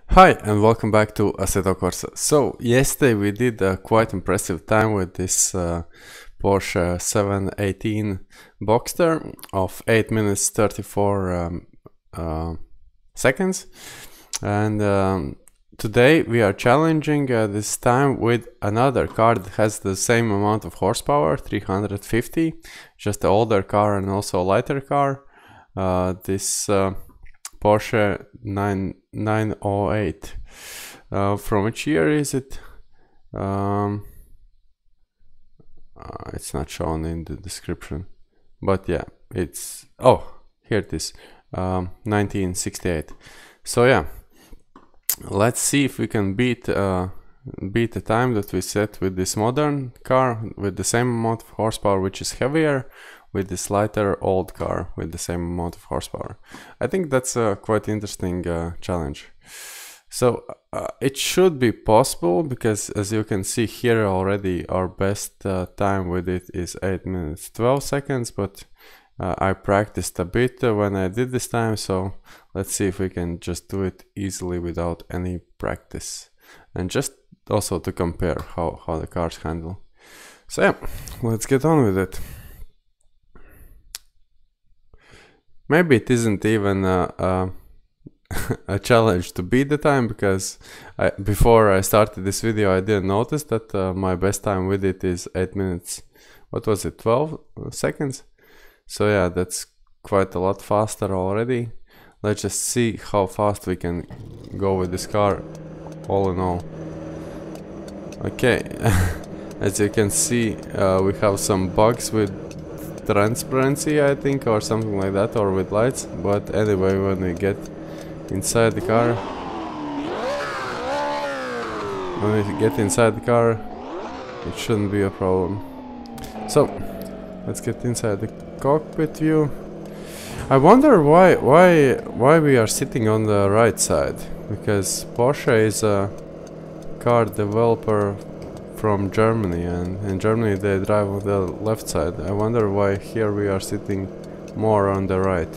Hi and welcome back to Assetto Corsa. So yesterday we did a quite impressive time with this Porsche 718 Boxster of 8 minutes 34 seconds, and today we are challenging this time with another car that has the same amount of horsepower, 350, just an older car and also a lighter car. This Porsche 908. From which year is it? It's not shown in the description, but yeah, it's here it is, 1968. So yeah, let's see if we can beat the time that we set with this modern car with the same amount of horsepower, which is heavier, with this lighter old car with the same amount of horsepower. I think that's a quite interesting challenge. So it should be possible, because as you can see here already, our best time with it is 8 minutes 12 seconds, but I practiced a bit when I did this time, so let's see if we can just do it easily without any practice, and just also to compare how the cars handle. So yeah, let's get on with it. Maybe it isn't even a challenge to beat the time, because before I started this video I didn't notice that my best time with it is 8 minutes, what was it, 12 seconds? So yeah, that's quite a lot faster already. Let's just see how fast we can go with this car all in all. Okay, as you can see, we have some bugs with transparency, I think, or something like that, or with lights, but anyway, when we get inside the car, it shouldn't be a problem. So let's get inside the cockpit view. I wonder why we are sitting on the right side, because Porsche is a car developer from Germany, and in Germany they drive on the left side. I wonder why here we are sitting more on the right.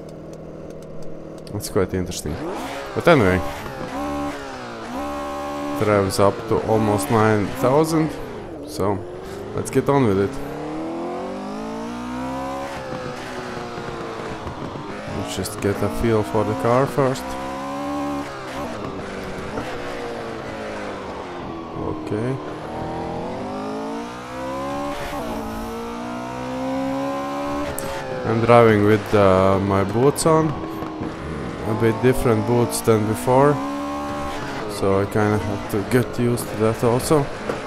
It's quite interesting. But anyway, drives up to almost 9,000, so let's get on with it. Let's just get a feel for the car first. Okay. I'm driving with my boots on, a bit different boots than before, so I kind of have to get used to that also.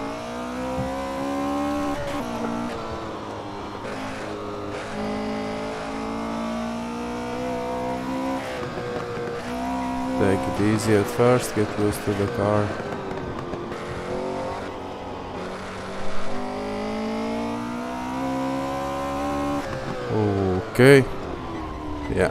Take it easy at first, get used to the car. Okay, yeah.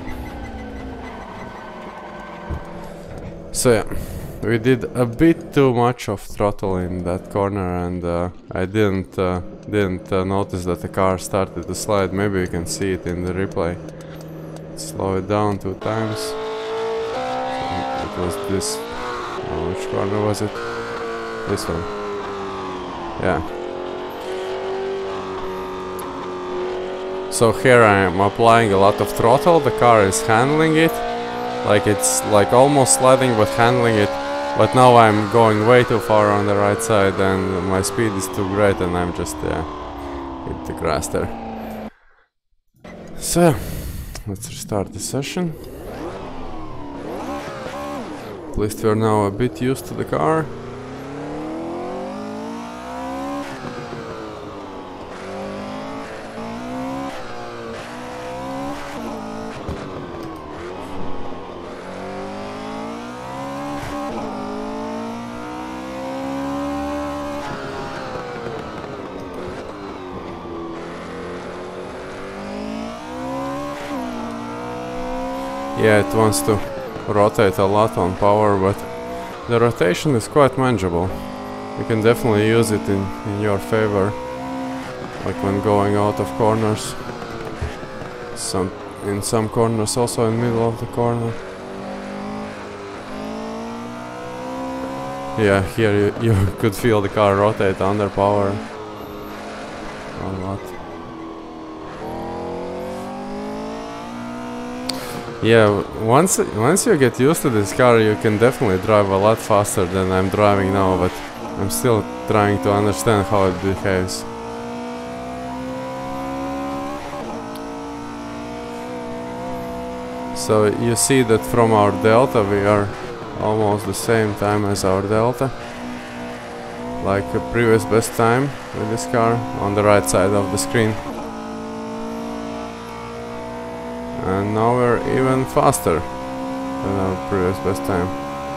So yeah, we did a bit too much of throttle in that corner, and I didn't notice that the car started to slide. Maybe you can see it in the replay. Slow it down 2 times. So it was this. Which corner was it? This one. Yeah. So here I am applying a lot of throttle, the car is handling it, like it's like almost sliding but handling it, but now I'm going way too far on the right side and my speed is too great and I'm just hit the grass there. So let's restart the session. At least we're now a bit used to the car. Yeah, it wants to rotate a lot on power, but the rotation is quite manageable. You can definitely use it in your favor, like when going out of corners. In some corners, also in the middle of the corner. Yeah, here you could feel the car rotate under power. A lot. Yeah, once you get used to this car, you can definitely drive a lot faster than I'm driving now, but I'm still trying to understand how it behaves. So you see that from our delta we are almost the same time as our delta, like a previous best time with this car on the right side of the screen. And now we're even faster than our previous best time.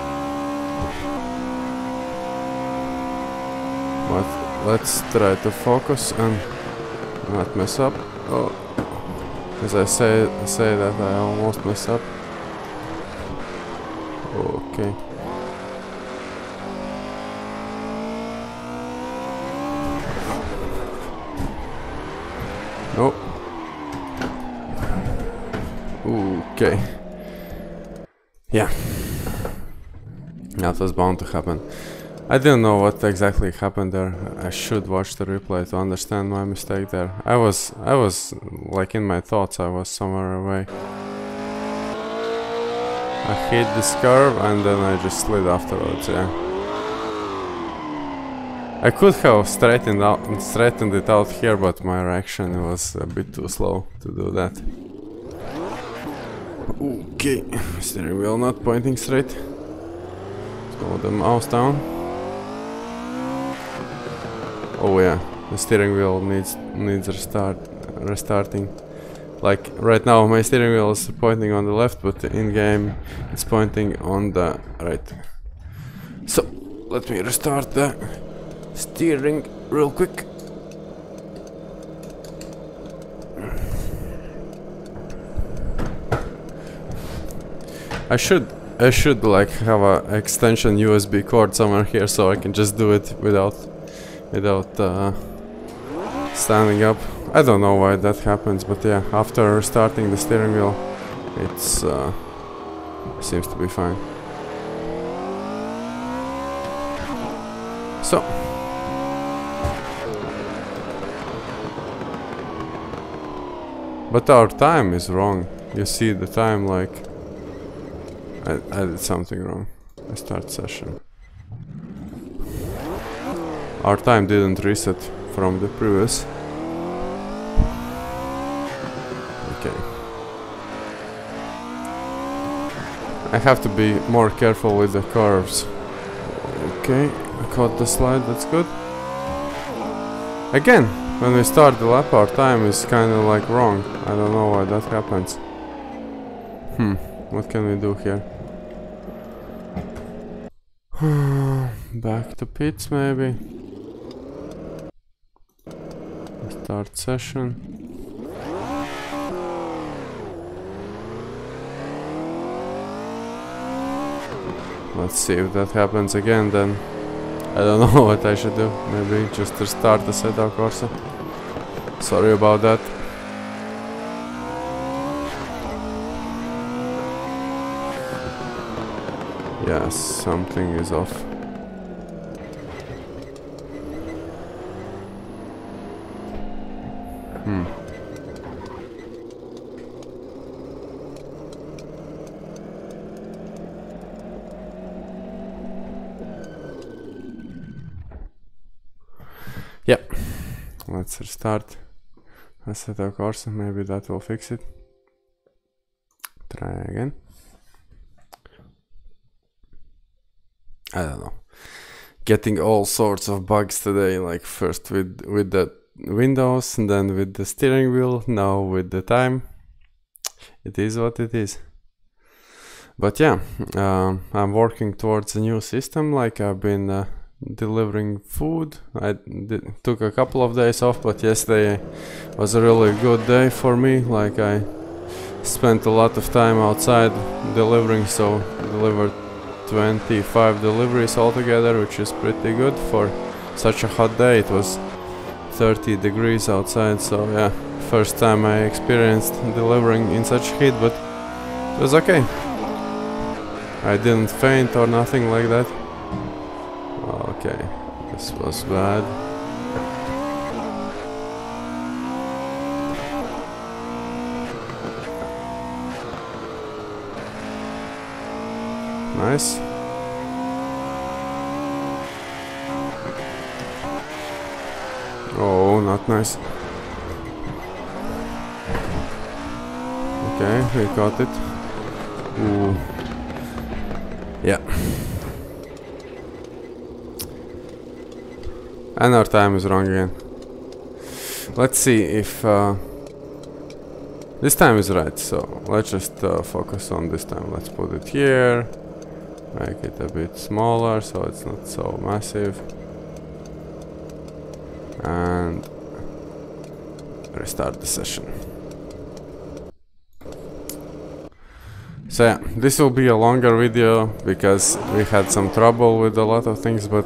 But let's try to focus and not mess up. Oh, as I say that I almost mess up. Okay. No. Okay. Yeah. That was bound to happen. I didn't know what exactly happened there. I should watch the replay to understand my mistake there. I was like in my thoughts, I was somewhere away. I hit this curve and then I just slid afterwards, yeah. I could have straightened it out here, but my reaction was a bit too slow to do that. Okay, steering wheel not pointing straight. Slow the mouse down. Oh yeah, the steering wheel needs restarting. Like right now my steering wheel is pointing on the left, but in game it's pointing on the right. So let me restart the steering real quick. I should like have a extension USB cord somewhere here so I can just do it without standing up. I don't know why that happens, but yeah, after restarting the steering wheel, it's seems to be fine. So but our time is wrong. You see the time, like I did something wrong. I start session. Our time didn't reset from the previous. Okay. I have to be more careful with the curves. Okay, I caught the slide, that's good. Again, when we start the lap, our time is kind of like wrong. I don't know why that happens. What can we do here? Back to pits maybe. Start session. Let's see if that happens again, then I don't know what I should do. Maybe just restart the Assetto Corsa. Sorry about that. Yes, something is off. Yeah, let's restart Assetto Corsa, maybe that will fix it. Try again. I don't know. Getting all sorts of bugs today, like first with the windows, and then with the steering wheel, now with the time. It is what it is. But yeah, I'm working towards a new system, like I've been delivering food. I took a couple of days off, but yesterday was a really good day for me. Like I spent a lot of time outside delivering, so delivered 25 deliveries altogether, which is pretty good for such a hot day. It was 30 degrees outside, so yeah, first time I experienced delivering in such heat, but it was okay. I didn't faint or nothing like that. Okay, this was bad. Nice. Oh, not nice. Okay, we got it. Ooh. Yeah. And our time is wrong again. Let's see if this time is right. So let's just focus on this time. Let's put it here. Make it a bit smaller so it's not so massive. And restart the session. So yeah, this will be a longer video because we had some trouble with a lot of things, but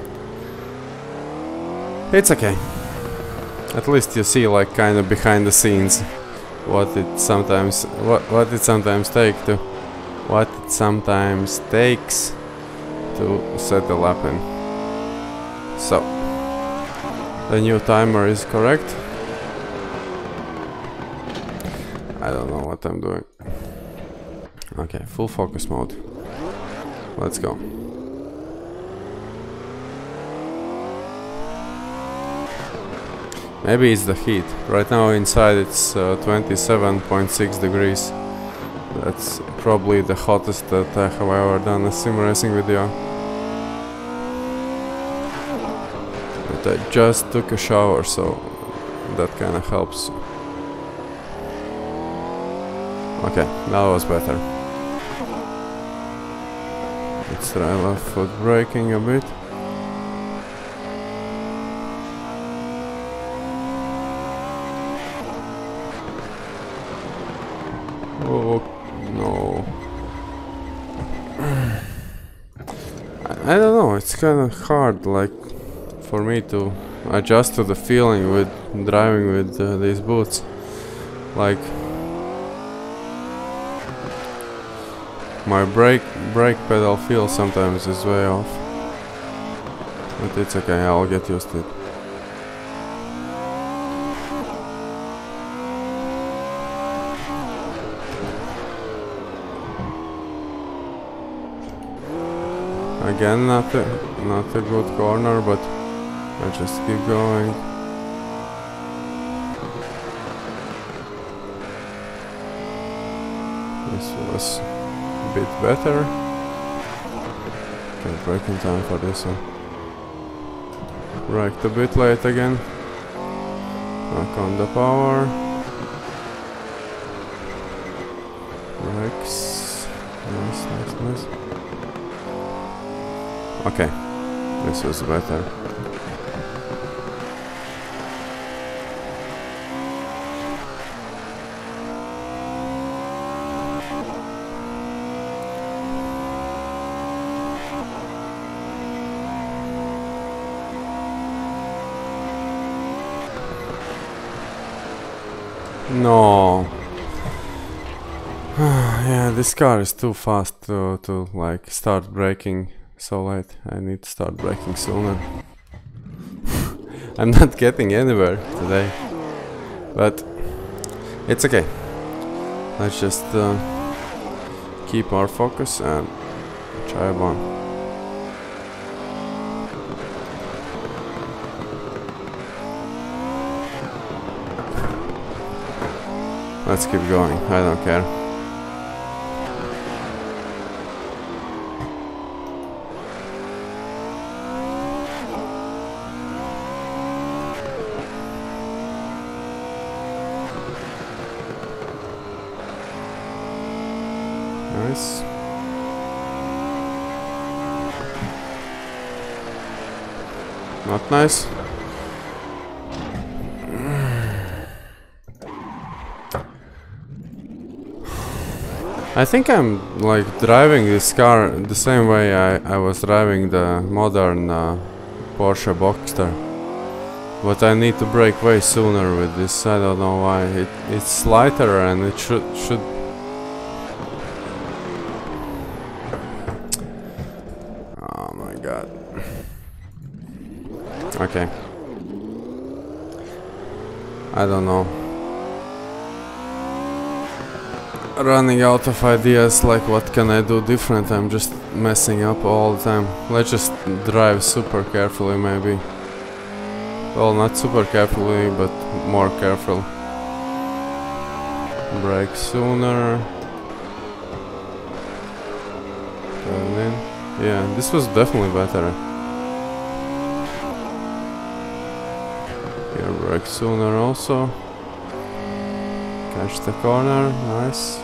it's okay. At least you see like kind of behind the scenes what it sometimes takes to set the lap in. So the new timer is correct. I don't know what I'm doing. Okay, full focus mode. Let's go. Maybe it's the heat. Right now inside it's 27.6 degrees. That's probably the hottest that I have ever done a sim racing video. But I just took a shower, so that kind of helps. Okay, that was better. Let's try left foot braking a bit. Oh no. I don't know, it's kind of hard like for me to adjust to the feeling with driving with these boots. Like my brake pedal feel sometimes is way off. But it's okay, I'll get used to it. Again, not a good corner, but I just keep going. This was a bit better. Okay, braking time for this one. Braked a bit late again. Back on the power. Brakes. Nice. Okay, this was better. No. Yeah, this car is too fast to like start braking so late. I need to start braking sooner. I'm not getting anywhere today, but it's okay. Let's just keep our focus and drive on. Let's keep going, I don't care. Nice. Not nice. I think I'm like driving this car the same way I was driving the modern Porsche Boxster. But I need to brake way sooner with this, I don't know why. It's lighter and it should... Oh my god. Okay. I don't know. Running out of ideas, like what can I do different? I'm just messing up all the time. Let's just drive super carefully maybe. Well, not super carefully, but more careful. Brake sooner. Turn in. Yeah, this was definitely better. Here, brake sooner also. Catch the corner, nice.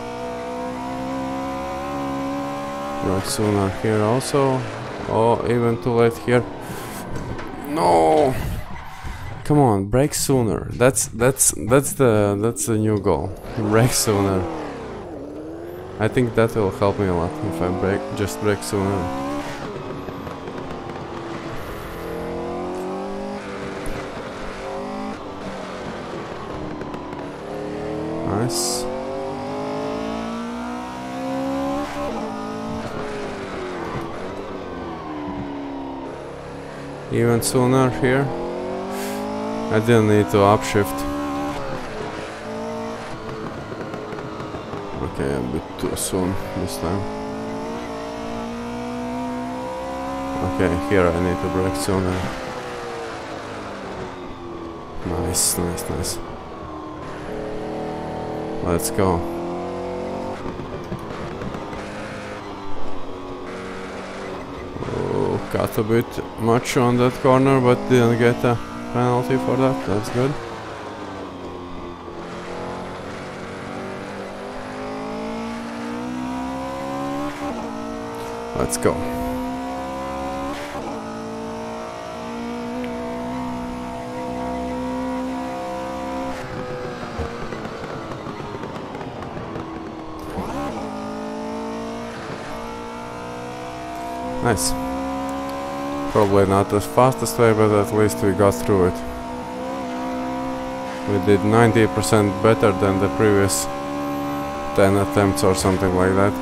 Brake sooner here also. Oh, even too late here. No! Come on, brake sooner. That's the new goal. Brake sooner. I think that will help me a lot if I just brake sooner. Nice. Even sooner here. I didn't need to upshift. Okay, a bit too soon this time. Okay, here I need to brake sooner. Nice, nice, nice. Let's go. Oh, got a bit much on that corner, but didn't get a penalty for that. That's good. Let's go. Nice. Probably not the fastest way, but at least we got through it. We did 90% better than the previous 10 attempts or something like that.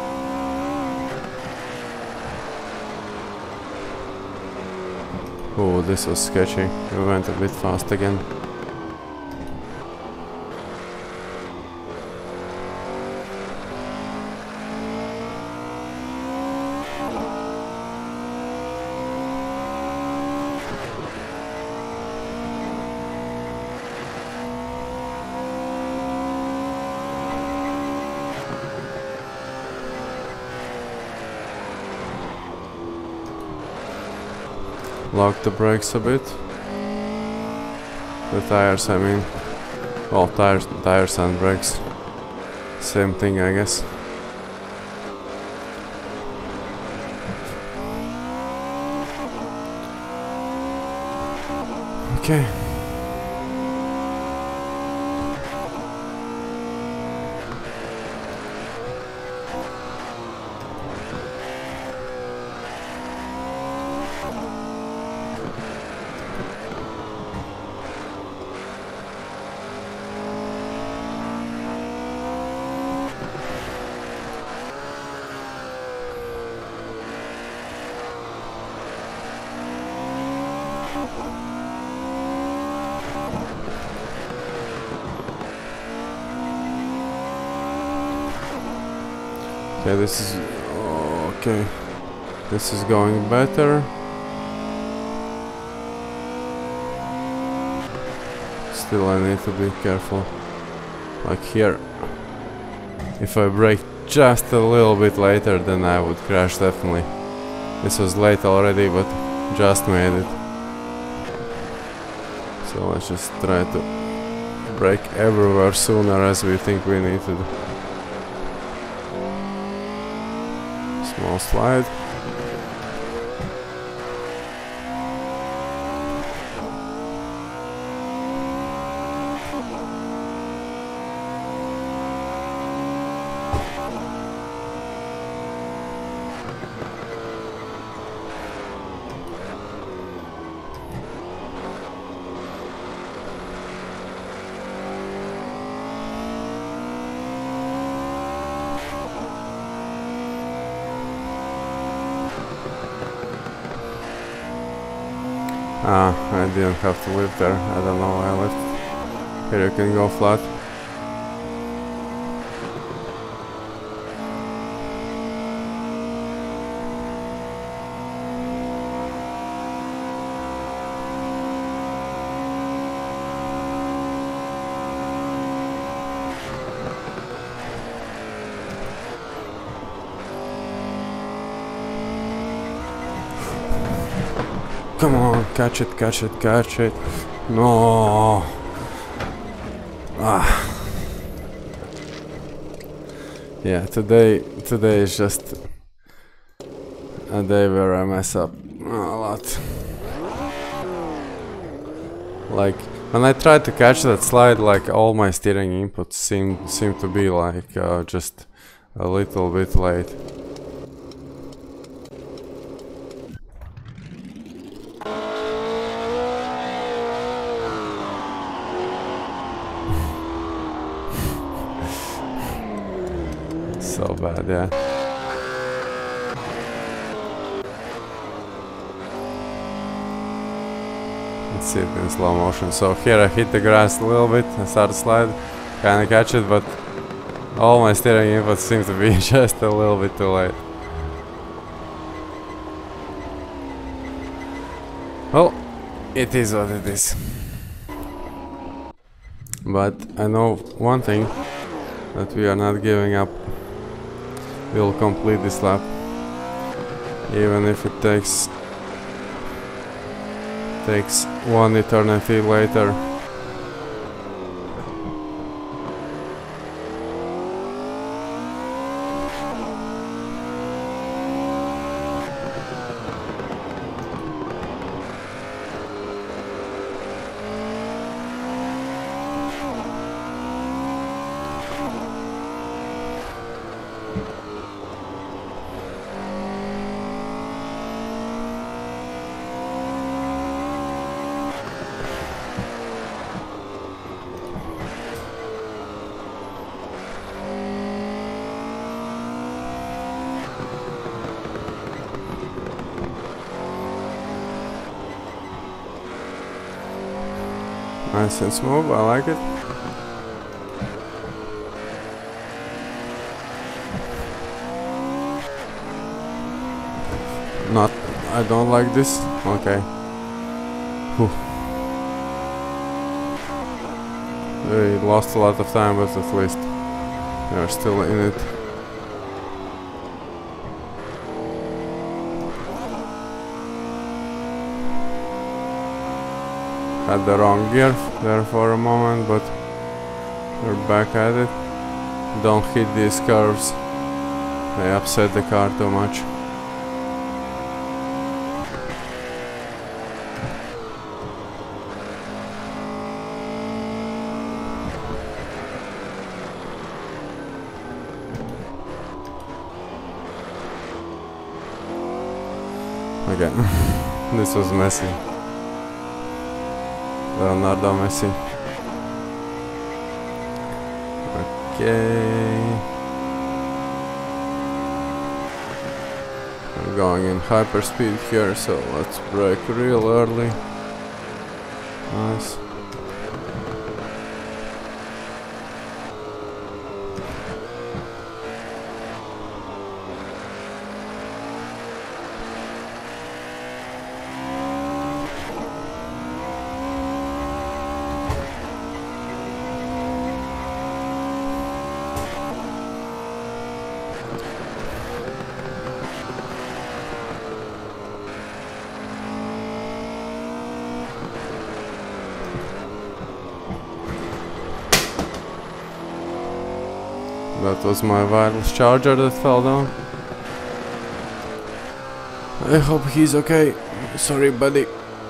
Oh, this was sketchy. We went a bit fast again. Lock the brakes a bit. The tires, I mean. Well, tires and brakes. Same thing, I guess. Okay. Okay, this is okay. This is going better. Still, I need to be careful. Like here, if I brake just a little bit later, then I would crash definitely. This was late already, but just made it. So let's just try to brake everywhere sooner as we think we need to do. Small slide. I didn't have to lift there. I don't know why I left. Here you can go flat. Come on, catch it, catch it, catch it. No. Yeah, today is just a day where I mess up a lot. Like when I tried to catch that slide, like all my steering inputs seem to be like just a little bit late. So bad, yeah. Let's see it in slow motion. So here I hit the grass a little bit, I start to slide, kinda catch it, but all my steering inputs seem to be just a little bit too late. Well, it is what it is. But I know one thing, that we are not giving up. We'll complete this lap, even if it takes one eternity later. Nice and smooth, I like it. Not, I don't like this. Okay. Whew. We lost a lot of time, but at least we are still in it. Had the wrong gear there for a moment, but we're back at it. Don't hit these curves, they upset the car too much. Okay, this was messy. Leonardo Messi. Okay. I'm going in hyperspeed here, so let's brake real early. Nice. That was my wireless charger that fell down. I hope he's okay. Sorry, buddy.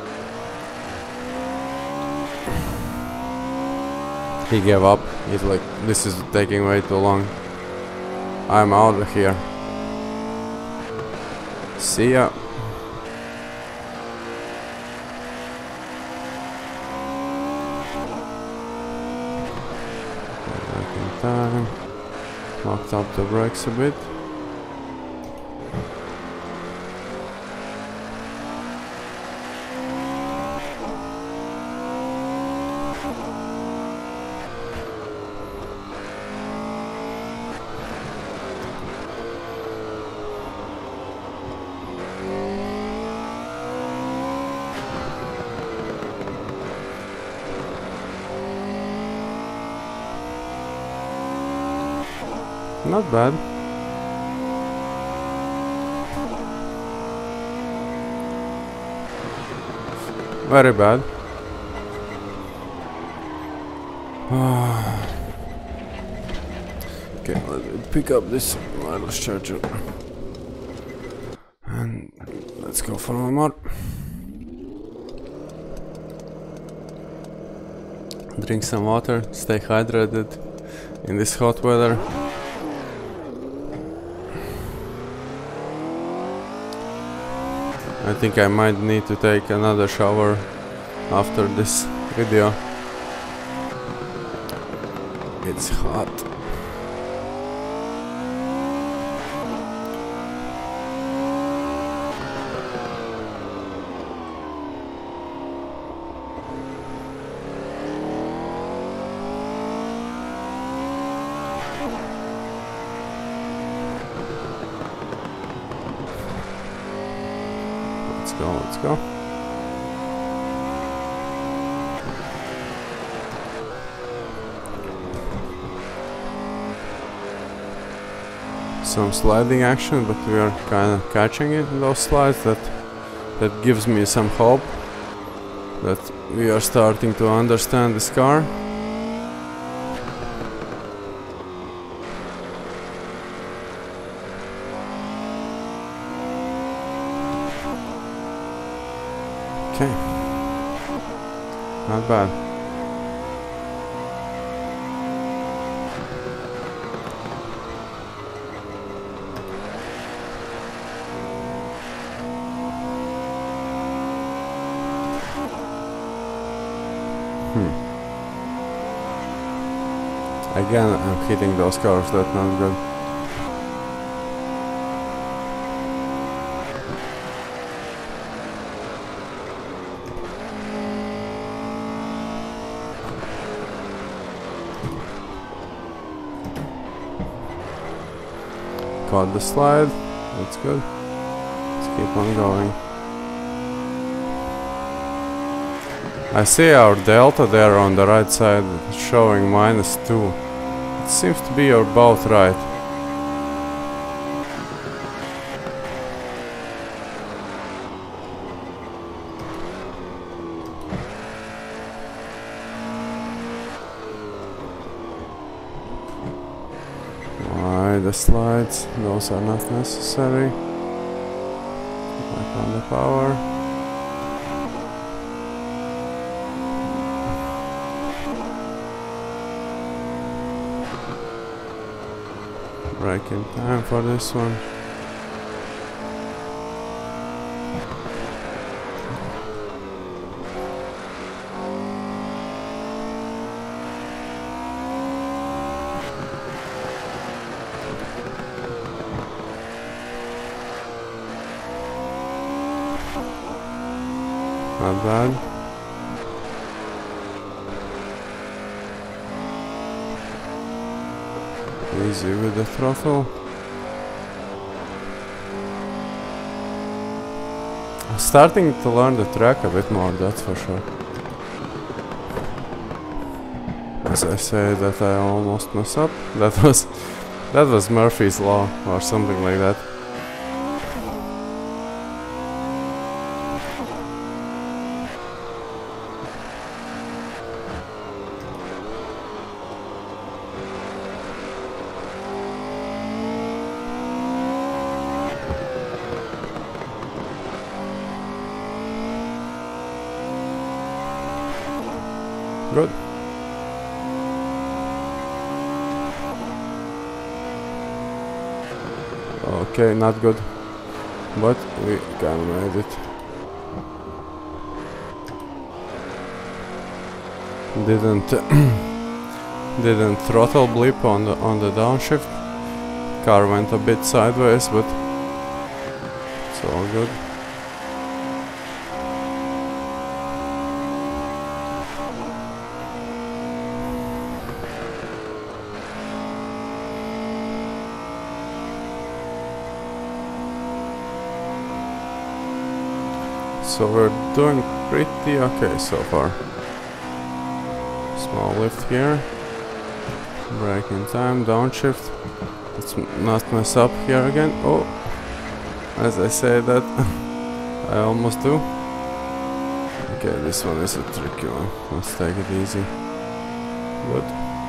He gave up. He's like, this is taking way too long. I'm out of here. See ya. Back in time. Locked up the brakes a bit. Not bad. Very bad. Okay, let me pick up this wireless charger. And let's go for one more. Drink some water, stay hydrated in this hot weather. I think I might need to take another shower after this video. It's hot. Let's go. Some sliding action, but we are kind of catching it in those slides. That gives me some hope that we are starting to understand this car. Okay, not bad. Again, I'm hitting those cars, that's not good. Caught the slide, that's good. Let's keep on going. I see our delta there on the right side showing -2. It seems to be you're both right. Why the slides? Those are not necessary. Back on the power. Break in time for this one. Not bad. Easy with the throttle. I'm starting to learn the track a bit more, that's for sure. As I say that I almost mess up. That was Murphy's Law or something like that. Good. Okay, not good, but we kind of made it. Didn't throttle blip on the downshift. Car went a bit sideways, but it's all good. So we're doing pretty okay so far. Small lift here. Brake in time, downshift. Let's not mess up here again. Oh, as I say that, I almost do. Okay, this one is a tricky one. Let's take it easy. Good.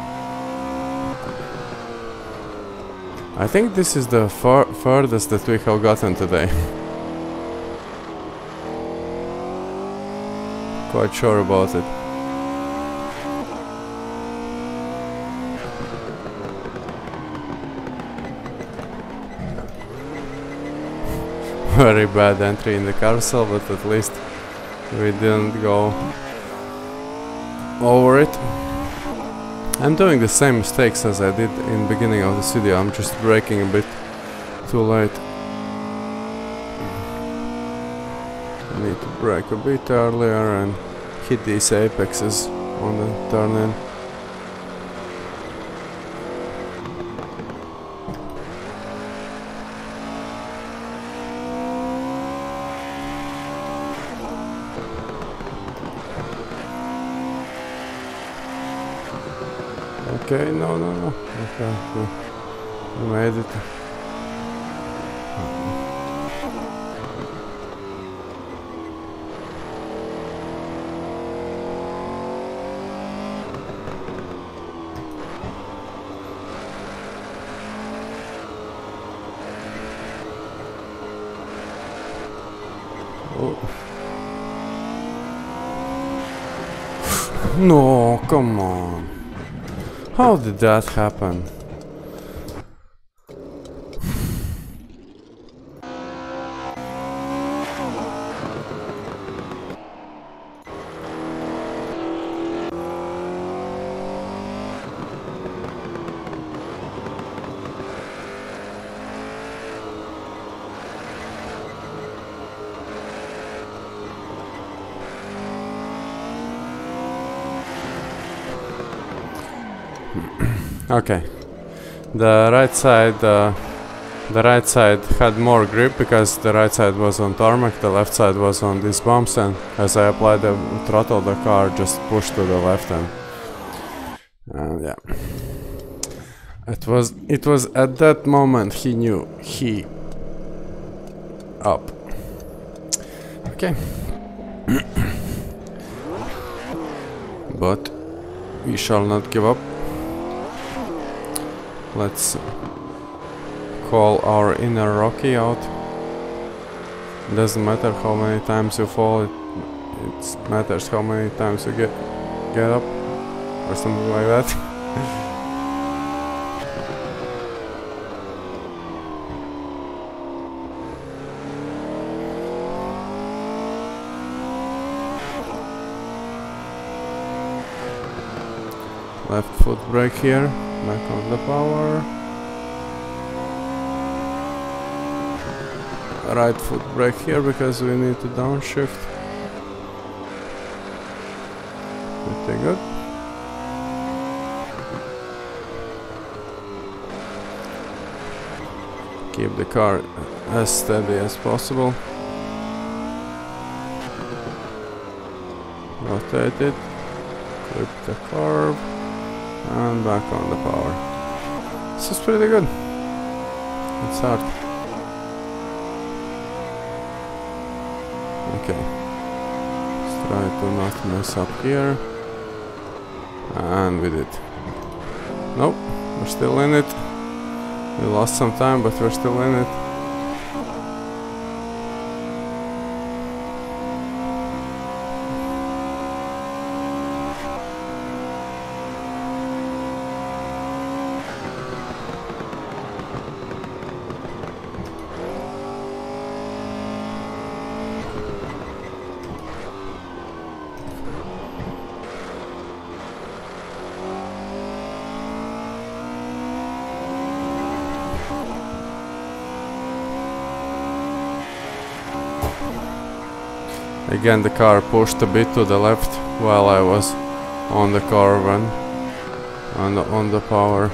I think this is the furthest that we have gotten today. Quite sure about it. Very bad entry in the carousel, but at least we didn't go over it. I'm doing the same mistakes as I did in the beginning of this video. I'm just braking a bit too late. I need to brake a bit earlier and hit these apexes on the turn-in. Okay, no. Okay, we made it. Oh. No, come on. How did that happen? Okay, the right side had more grip because the right side was on tarmac, the left side was on these bumps, and as I applied the throttle, the car just pushed to the left, and yeah, it was at that moment he knew he up. Okay. But we shall not give up. Let's call our inner Rocky out. Doesn't matter how many times you fall, it matters how many times you get up, or something like that. Left foot brake here, back on the power. Right foot brake here because we need to downshift. Pretty good. Keep the car as steady as possible. Rotate it, clip the curve, and back on the power. This is pretty good. It's hard. Okay. Let's try to not mess up here. And we did. Nope, we're still in it. We lost some time, but we're still in it. Again, the car pushed a bit to the left while I was on the curve and on the power.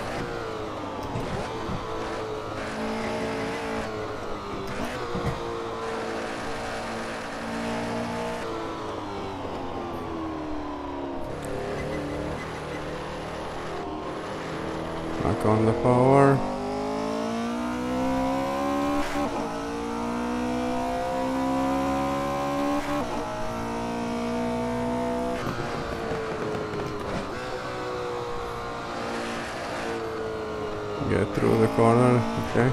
Back on the power. get through the corner. Okay.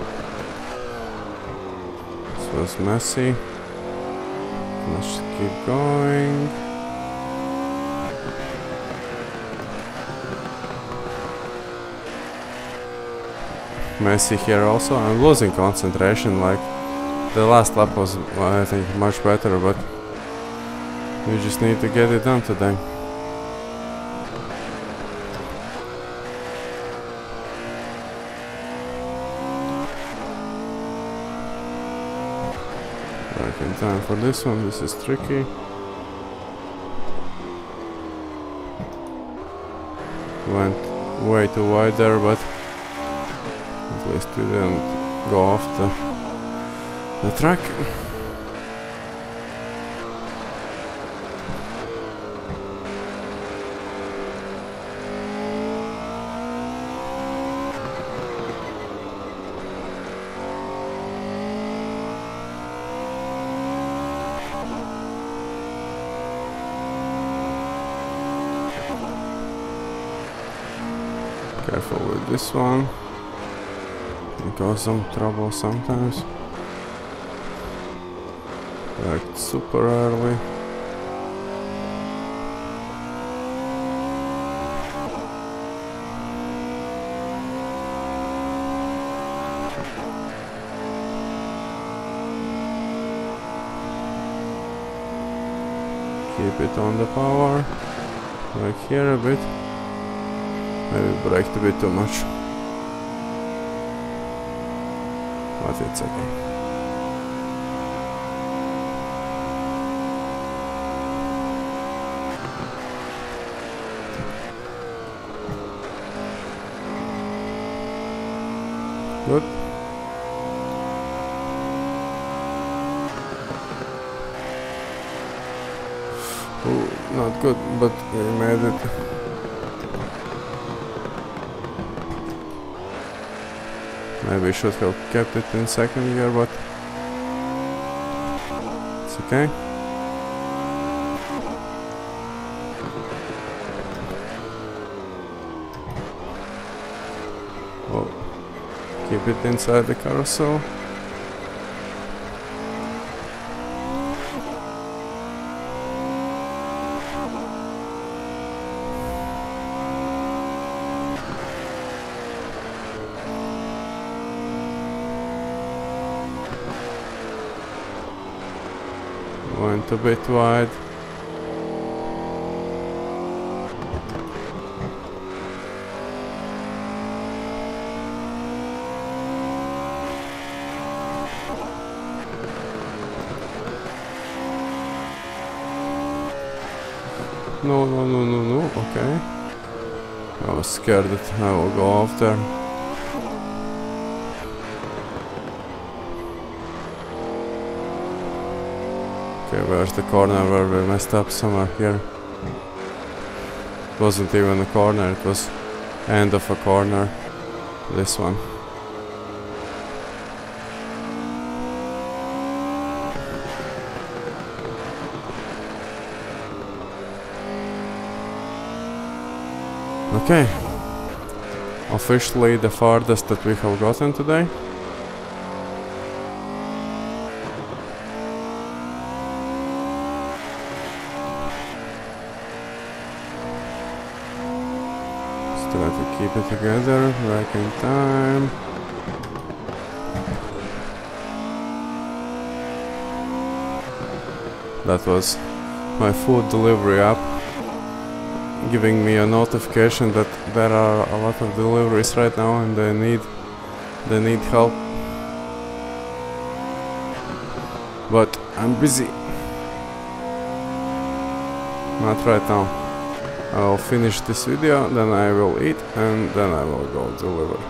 This was messy. Let's keep going. Messy here also. I'm losing concentration. Like the last lap was, I think, much better, but we just need to get it done today. Back in time for this one. This is tricky. Went way too wide there, but at least we didn't go off the track. Careful with this one. Can cause some trouble sometimes. Like super early. Keep it on the power. Like here a bit. Maybe braked a bit too much. But it's okay. Good. Oh, not good, but we made it. Maybe I should have kept it in second gear, but it's okay. Oh, keep it inside the carousel. Went a bit wide. No, okay. I was scared that I will go off there. Okay, where's the corner where we messed up? Somewhere here. It wasn't even a corner, it was end of a corner. This one. Okay. Officially the farthest that we have gotten today. Try to keep it together, back in time. That was my food delivery app giving me a notification that there are a lot of deliveries right now and they need help. But I'm busy. Not right now. I'll finish this video, then I will eat, and then I will go deliver.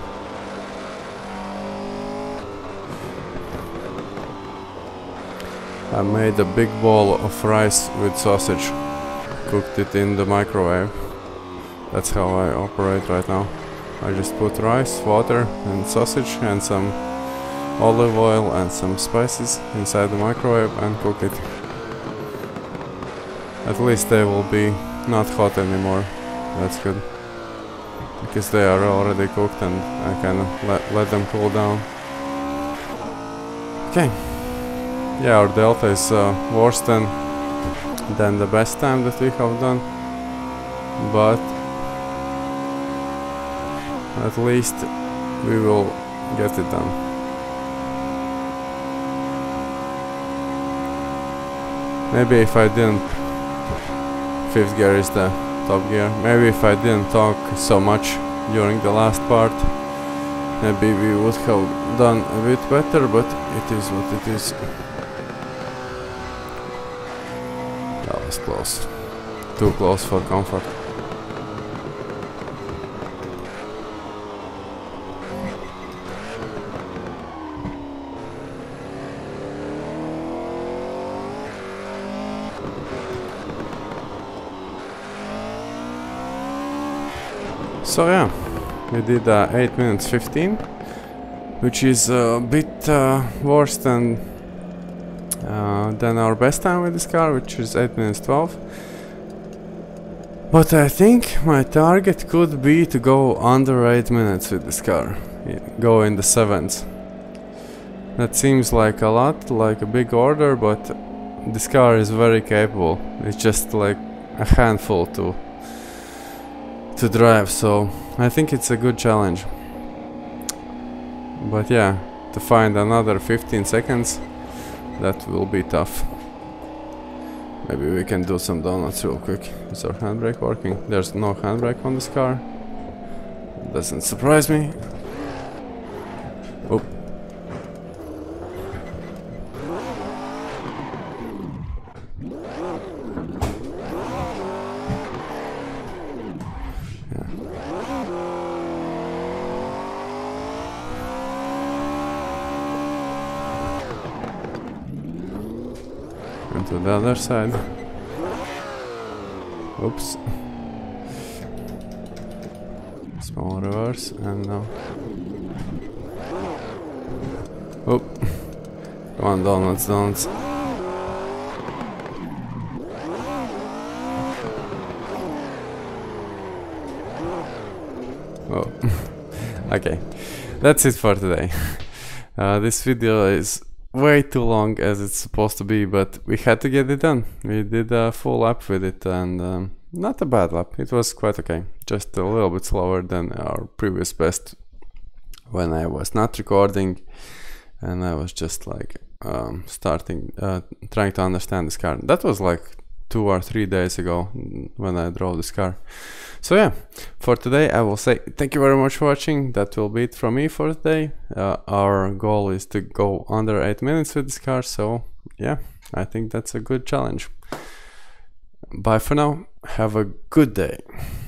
I made a big bowl of rice with sausage, cooked it in the microwave. That's how I operate right now. I just put rice, water, and sausage, and some olive oil and some spices inside the microwave and cook it. At least they will be not hot anymore. That's good. because they are already cooked and I can let them cool down. Okay, yeah, our delta is worse than the best time that we have done, but at least we will get it done. Maybe if I didn't, fifth gear is the top gear, maybe if I didn't talk so much during the last part, maybe we would have done a bit better, but it is what it is. That was close. Too close for comfort. So yeah, we did 8 minutes 15, which is a bit worse than our best time with this car, which is 8 minutes 12. But I think my target could be to go under 8 minutes with this car, go in the 7s. That seems like a lot, like a big order, but this car is very capable. It's just like a handful to drive, so I think it's a good challenge. But yeah, to find another 15 seconds, that will be tough. Maybe we can do some donuts real quick. Is our handbrake working? There's no handbrake on this car. Doesn't surprise me. Oh. And to the other side. Oops. Small reverse and now. Oh. Come on, donuts, donuts. Oh. Okay. That's it for today. This video is way too long as it's supposed to be, but we had to get it done. We did a full lap with it, and not a bad lap. It was quite okay, just a little bit slower than our previous best when I was not recording and I was just like trying to understand this car. That was like 2 or 3 days ago when I drove this car. So yeah, for today I will say thank you very much for watching. That will be it from me for today. Our goal is to go under 8 minutes with this car, so yeah, I think that's a good challenge. Bye for now, have a good day.